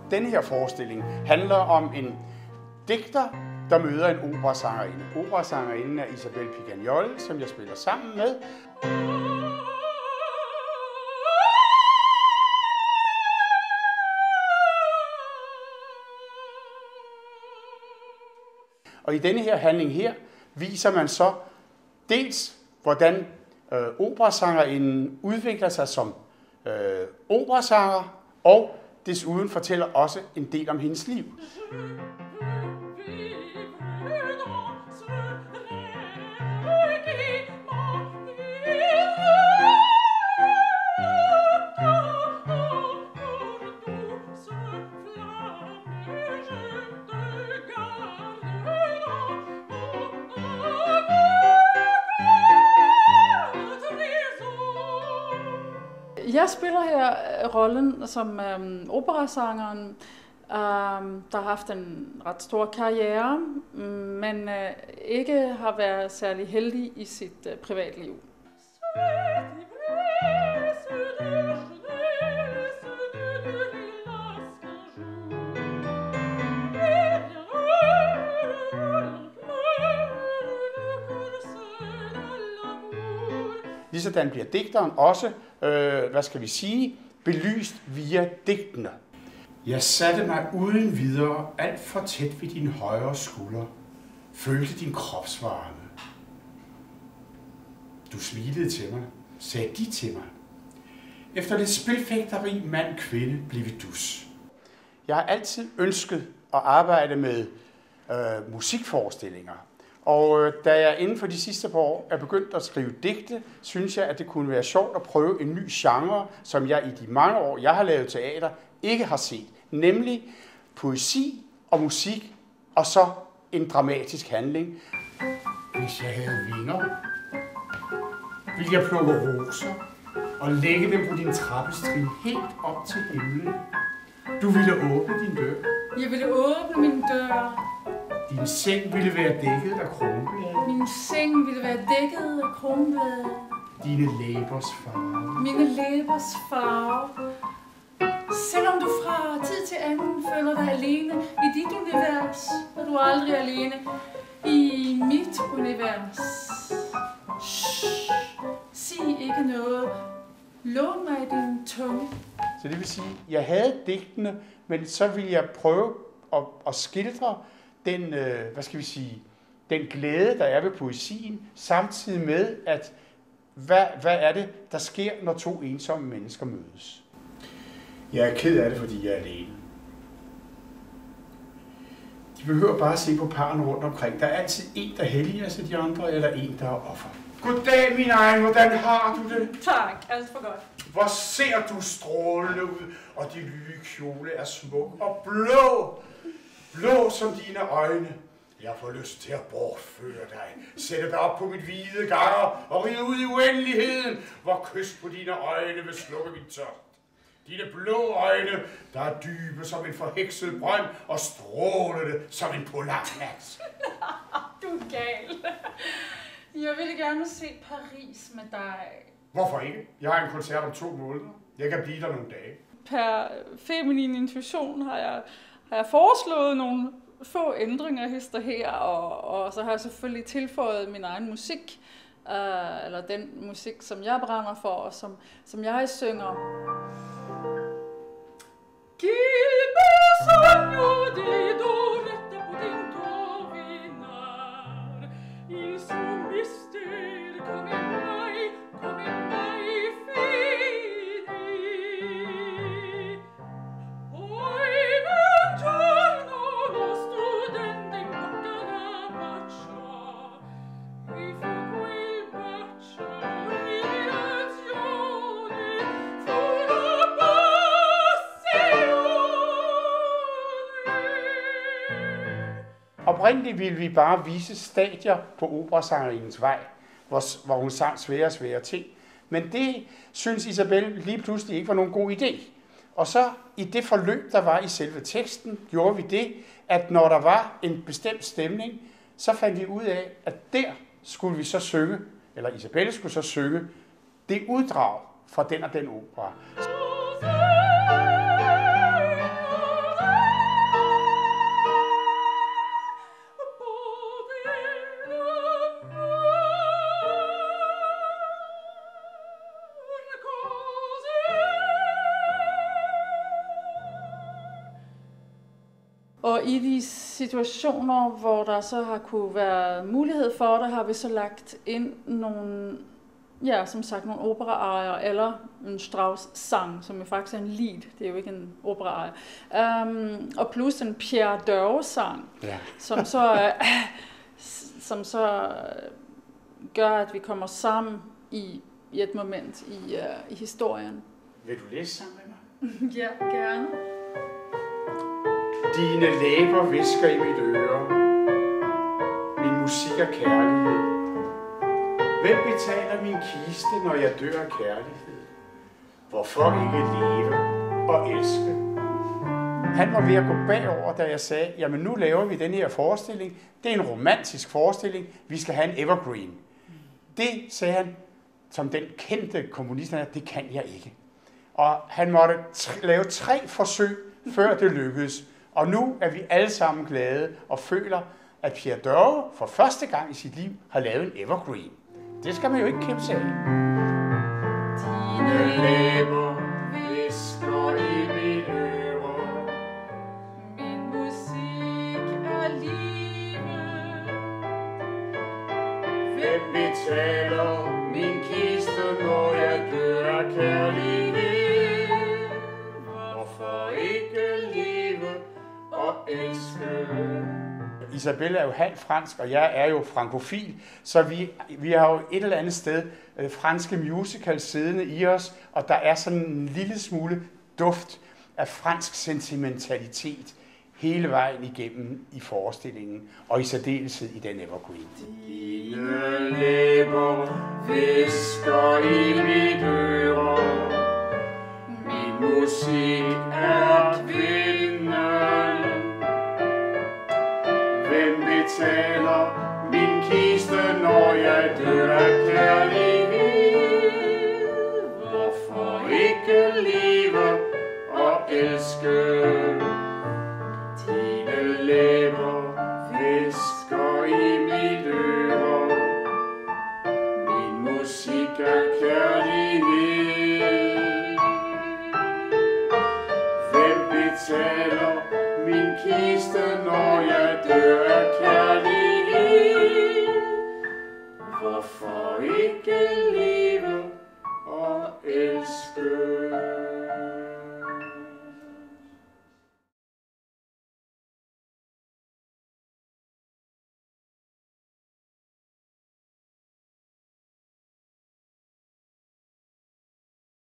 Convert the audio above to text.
Denne her forestilling handler om en digter, der møder en operasangerinde. Operasangerinden er Isabelle Picagnol, som jeg spiller sammen med. Og i denne her handling her, viser man så dels, hvordan operasangerinden udvikler sig som operasanger, og desuden fortæller også en del om hendes liv. Jeg spiller her rollen som operasangeren, der har haft en ret stor karriere, men ikke har været særlig heldig i sit privatliv. Ligesådan bliver digteren også, belyst via digtene. Jeg satte mig uden videre alt for tæt ved din højre skulder, følte din kropsvarme. Du smilede til mig, sagde de til mig. Efter lidt spilfægteri mand-kvinde blev vi dus. Jeg har altid ønsket at arbejde med musikforestillinger. Og da jeg inden for de sidste par år er begyndt at skrive digte, synes jeg, at det kunne være sjovt at prøve en ny genre, som jeg i de mange år, jeg har lavet teater, ikke har set. Nemlig poesi og musik, og så en dramatisk handling. Hvis jeg havde vinger, ville jeg plukke roser og lægge dem på din trappestrin helt op til himlen. Du ville åbne din dør. Jeg ville åbne min dør. Din seng ville være dækket af kronblade. Min seng ville være dækket af kronblade. Dine læbers farve. Mine læbers farve. Selvom du fra tid til anden føler dig alene i dit univers, er du aldrig alene i mit univers. Shh. Sig ikke noget. Lån mig din tunge. Så det vil sige, at jeg havde digtene, men så ville jeg prøve at skildre den, den glæde, der er ved poesien, samtidig med, at hvad er det, der sker, når to ensomme mennesker mødes. Jeg er ked af det, fordi jeg er alene. De behøver bare at se på parren rundt omkring. Der er altid en, der helliger sig de andre, eller en, der er offer. Goddag, min egen. Hvordan har du det? Tak, alt for godt. Hvor ser du strålende ud, og din nye kjole er smuk og blå. Blå som dine øjne. Jeg får lyst til at bortføre dig, sætte dig op på mit hvide ganger og ride ud i uendeligheden, hvor kys på dine øjne vil slukke min tørst. Dine blå øjne, der er dybe som en forhekset brønd og strålende som en polarnat. Du er gal. Jeg ville gerne se Paris med dig. Hvorfor ikke? Jeg har en koncert om 2 måneder. Jeg kan blive der nogle dage. Per feminin intuition har jeg foreslået nogle få ændringer hister her, og så har jeg selvfølgelig tilføjet min egen musik, eller den musik, som jeg brænder for, og som jeg synger. Oprindeligt ville vi bare vise stadier på operasangeringens vej, hvor hun sang svære og svære ting. Men det synes Isabelle lige pludselig ikke var nogen god idé. Og så i det forløb, der var i selve teksten, gjorde vi det, at når der var en bestemt stemning, så fandt vi ud af, at der skulle vi så synge, eller Isabelle skulle så synge, det uddrag fra den og den opera. i de situationer, hvor der så har kunne være mulighed for det, har vi så lagt ind nogle, ja, som sagt, nogle operaarier eller en Strauss-sang, som jo faktisk er en lied. Det er jo ikke en operaarie. Og plus en Pierre Dørge-sang, ja. som så gør, at vi kommer sammen i et moment i historien. Vil du læse sammen med mig? Ja, gerne. Dine læber hvisker i mit øre. Min musik er kærlighed. Hvem betaler min kiste, når jeg dør af kærlighed? Hvorfor ikke leve og elske? Han var ved at gå bagover, da jeg sagde, jamen nu laver vi den her forestilling. Det er en romantisk forestilling. Vi skal have en evergreen. Det, sagde han, som den kendte kommunist, det kan jeg ikke. Og han måtte lave 3 forsøg, før det lykkedes. Og nu er vi alle sammen glade og føler, at Pierre Dørge for første gang i sit liv har lavet en evergreen. Det skal man jo ikke kæmpe sig af. Dine læber hvisker i mit øre. Min musik er livet. Hvem betaler min kiste, når jeg dør af kærlighed? Hvorfor ikke leve og elske? Isabelle er jo halvt fransk, og jeg er jo frankofil, så vi har jo et eller andet sted franske musicals siddende i os, og der er sådan en lille smule duft af fransk sentimentalitet hele vejen igennem i forestillingen, og i særdeleshed i den evergreen. Dine læber hvisker i mit øre. Min musik er kvinden. Hvem betaler min kiste, når jeg dør af kærlighed? Hvorfor ikke leve og elske? Dine læber hvisker i mit øre. Min musik er kærlighed. Hvem betaler min kiste, når jeg dør af kærlighed? Hvorfor ikke leve?